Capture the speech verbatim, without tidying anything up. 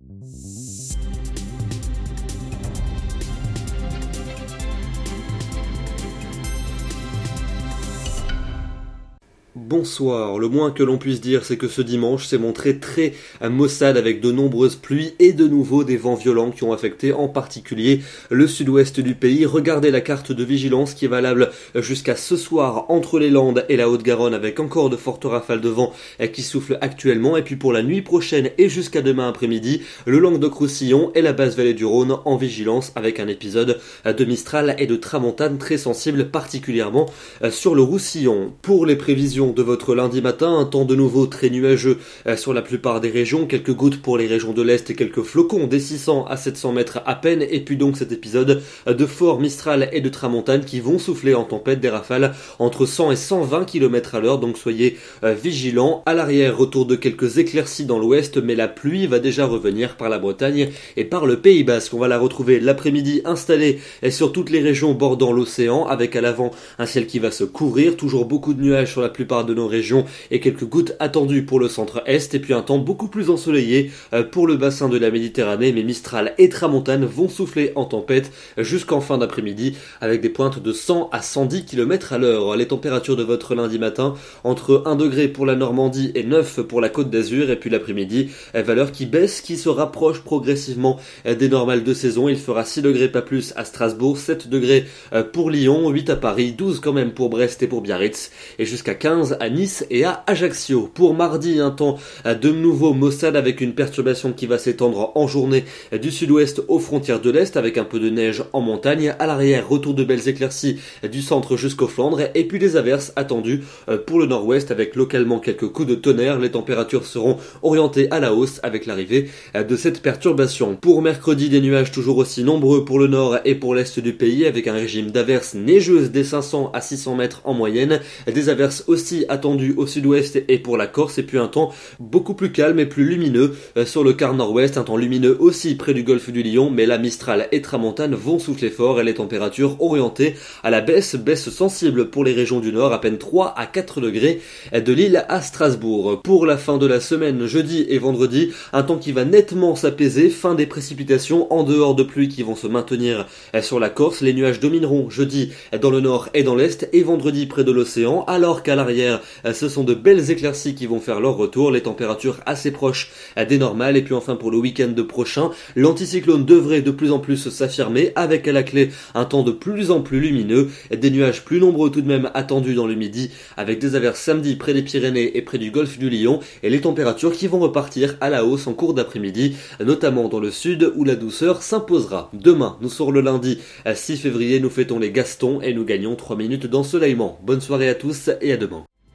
Bonsoir, le moins que l'on puisse dire c'est que ce dimanche s'est montré très maussade avec de nombreuses pluies et de nouveau des vents violents qui ont affecté en particulier le sud-ouest du pays. Regardez la carte de vigilance qui est valable jusqu'à ce soir entre les Landes et la Haute-Garonne avec encore de fortes rafales de vent qui soufflent actuellement. Et puis pour la nuit prochaine et jusqu'à demain après-midi, le Languedoc-Roussillon et la basse-vallée du Rhône en vigilance avec un épisode de Mistral et de Tramontane très sensible particulièrement sur le Roussillon. Pour les prévisions de votre lundi matin, un temps de nouveau très nuageux sur la plupart des régions, quelques gouttes pour les régions de l'Est et quelques flocons des six cents à sept cents mètres à peine, et puis donc cet épisode de fort Mistral et de Tramontane qui vont souffler en tempête des rafales entre cent et cent vingt kilomètres à l'heure, donc soyez vigilants. À l'arrière, retour de quelques éclaircies dans l'ouest, mais la pluie va déjà revenir par la Bretagne et par le Pays Basque. On va la retrouver l'après-midi installée sur toutes les régions bordant l'océan, avec à l'avant un ciel qui va se couvrir, toujours beaucoup de nuages sur la plupart de nos régions et quelques gouttes attendues pour le centre-est, et puis un temps beaucoup plus ensoleillé pour le bassin de la Méditerranée, mais Mistral et Tramontane vont souffler en tempête jusqu'en fin d'après-midi avec des pointes de cent à cent dix kilomètres à l'heure. Les températures de votre lundi matin entre un degré pour la Normandie et neuf pour la Côte d'Azur, et puis l'après-midi, valeur qui baisse, qui se rapproche progressivement des normales de saison. Il fera six degrés pas plus à Strasbourg, sept degrés pour Lyon, huit à Paris, douze quand même pour Brest et pour Biarritz, et jusqu'à quinze à Nice et à Ajaccio. Pour mardi, un temps de nouveau maussade avec une perturbation qui va s'étendre en journée du sud-ouest aux frontières de l'est avec un peu de neige en montagne. À l'arrière, retour de belles éclaircies du centre jusqu'aux Flandres, et puis des averses attendues pour le nord-ouest avec localement quelques coups de tonnerre. Les températures seront orientées à la hausse avec l'arrivée de cette perturbation. Pour mercredi, des nuages toujours aussi nombreux pour le nord et pour l'est du pays avec un régime d'averses neigeuses des cinq cents à six cents mètres en moyenne, des averses aussi attendu au sud-ouest et pour la Corse, et puis un temps beaucoup plus calme et plus lumineux sur le quart nord-ouest, un temps lumineux aussi près du golfe du Lion, mais la Mistral et Tramontane vont souffler fort et les températures orientées à la baisse, baisse sensible pour les régions du nord, à peine trois à quatre degrés de Lille à Strasbourg. Pour la fin de la semaine, jeudi et vendredi, un temps qui va nettement s'apaiser, fin des précipitations en dehors de pluies qui vont se maintenir sur la Corse. Les nuages domineront jeudi dans le nord et dans l'est et vendredi près de l'océan, alors qu'à l'arrière, ce sont de belles éclaircies qui vont faire leur retour, les températures assez proches des normales. Et puis enfin pour le week-end prochain, l'anticyclone devrait de plus en plus s'affirmer avec à la clé un temps de plus en plus lumineux, des nuages plus nombreux tout de même attendus dans le midi avec des averses samedi près des Pyrénées et près du golfe du Lion, et les températures qui vont repartir à la hausse en cours d'après-midi, notamment dans le sud où la douceur s'imposera. Demain, nous sommes le lundi six février, nous fêtons les Gastons et nous gagnons trois minutes d'ensoleillement. Bonne soirée à tous et à demain.